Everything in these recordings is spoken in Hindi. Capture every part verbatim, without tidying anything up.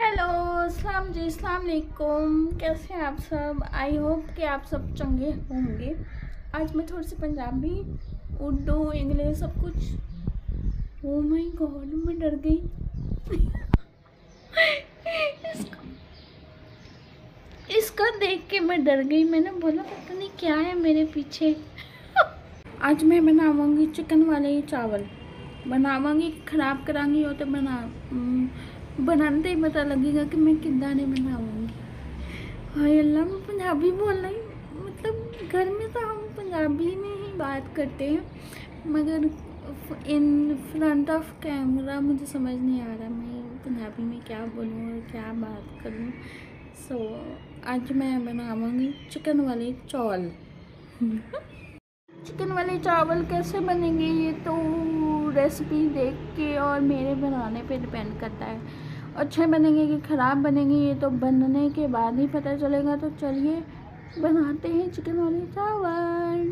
हेलो अस्सलाम जी, अस्सलाम वालेकुम। कैसे हैं आप सब? आई होप कि आप सब चंगे होंगे। आज मैं थोड़ी सी पंजाबी, उर्दू, इंग्लिश सब कुछ। ओ माय गॉड, मैं डर गई। इसको इसको देख के मैं डर गई। मैंने बोला पता नहीं क्या है मेरे पीछे। आज मैं बनाऊंगी चिकन वाले चावल। बनाऊंगी, खराब करांगी हो तो बना बनाते ही पता लगेगा कि मैं कितना नहीं बनाऊंगी। हाय अल्लाह, मैं पंजाबी बोल रही, मतलब घर में तो हम पंजाबी में ही बात करते हैं, मगर इन फ्रंट ऑफ कैमरा मुझे समझ नहीं आ रहा मैं पंजाबी में क्या बोलूँ और क्या बात करूँ। सो so, आज मैं बनाऊंगी चिकन वाले चावल। चिकन वाले चावल कैसे बनेंगे ये तो रेसिपी देख के और मेरे बनाने पे डिपेंड करता है। अच्छे बनेंगे कि ख़राब बनेंगे ये तो बनने के बाद ही पता चलेगा। तो चलिए बनाते हैं चिकन वाले चावल।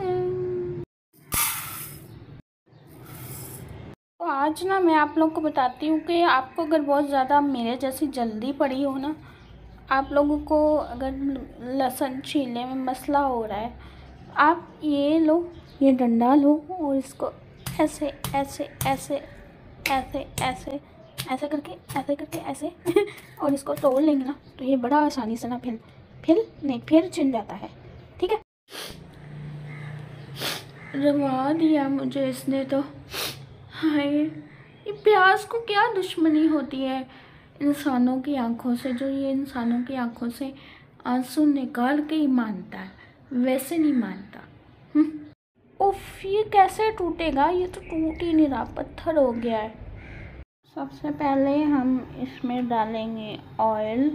तो आज ना मैं आप लोग को बताती हूँ कि आपको अगर बहुत ज़्यादा मेरे जैसी जल्दी पड़ी हो ना, आप लोगों को अगर लहसुन छीलने में मसला हो रहा है, आप ये लो, ये डंडा लो और इसको ऐसे ऐसे ऐसे ऐसे ऐसे ऐसे करके ऐसे करके ऐसे और इसको तोड़ लेंगे ना तो ये बड़ा आसानी से ना फिर फिर नहीं फिर छिन जाता है। ठीक है, रवा दिया मुझे इसने तो। हाय, ये प्याज को क्या दुश्मनी होती है इंसानों की आंखों से, जो ये इंसानों की आंखों से आंसू निकाल के ही मानता है, वैसे नहीं मानता। उफ, ये कैसे टूटेगा? ये तो टूट ही नहीं रहा, पत्थर हो गया है। सबसे पहले हम इसमें डालेंगे ऑयल।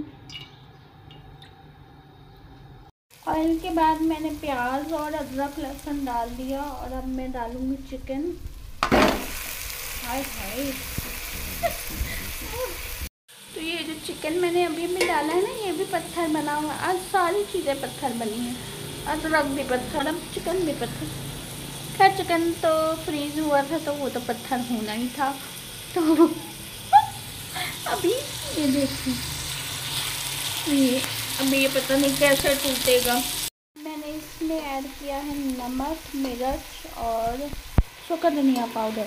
ऑयल के बाद मैंने प्याज और अदरक लहसुन डाल दिया और अब मैं डालूंगी चिकन। हाय हाय। तो ये जो चिकन मैंने अभी अभी डाला है ना, ये भी पत्थर बना हुआ है। आज सारी चीज़ें पत्थर बनी हैं, अदरक भी पत्थर, अब चिकन भी पत्थर। खैर चिकन तो फ्रीज हुआ था तो वो तो पत्थर होना ही था। तो अभी ये देखिए, ये अभी ये पता नहीं कैसे टूटेगा। मैंने इसमें ऐड किया है नमक, मिर्च और सूखा धनिया पाउडर।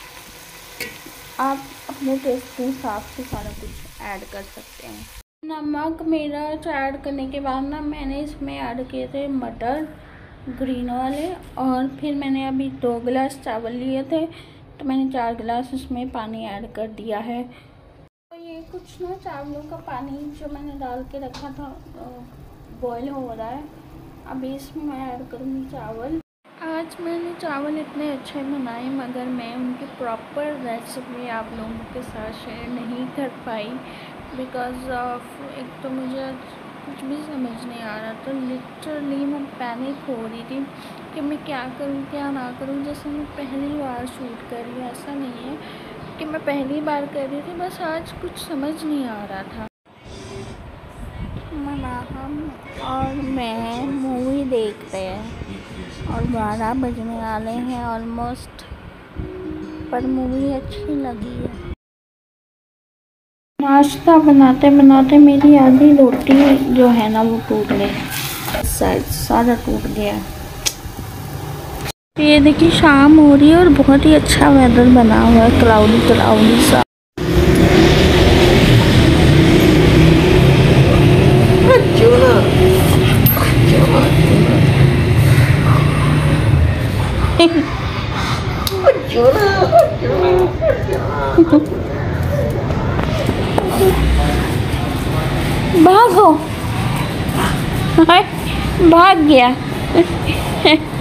आप अपने टेस्ट के हिसाब से सारा कुछ ऐड कर सकते हैं। नमक मिर्च ऐड करने के बाद ना मैंने इसमें ऐड किए थे मटर ग्रीन वाले, और फिर मैंने अभी दो गिलास चावल लिए थे तो मैंने चार गिलास इसमें पानी ऐड कर दिया है। तो ये कुछ ना चावलों का पानी जो मैंने डाल के रखा था बॉईल हो रहा है। अभी इसमें मैं ऐड करूँगी चावल। आज मैंने चावल इतने अच्छे बनाए मगर मैं उनकी प्रॉपर रेसिपी आप लोगों के साथ शेयर नहीं कर पाई, बिकॉज ऑफ एक तो मुझे कुछ भी समझ नहीं आ रहा था। लिटरली मैं पैनिक हो रही थी कि मैं क्या करूँ क्या ना करूँ। जैसे मैं पहली बार शूट कर रही हूँ, ऐसा नहीं है कि मैं पहली बार कर रही थी, बस आज कुछ समझ नहीं आ रहा था। मना हम और मैं मूवी देखते हैं और बारह बजने वाले हैं ऑलमोस्ट, पर मूवी अच्छी लगी है। नाश्ता बनाते बनाते मेरी आधी रोटी जो है ना वो टूट गई, साइड सारा टूट गया। ये देखिए शाम हो रही है और बहुत ही अच्छा वेदर बना हुआ है, क्लाउडी क्लाउडी सा। भागो, भाग गया।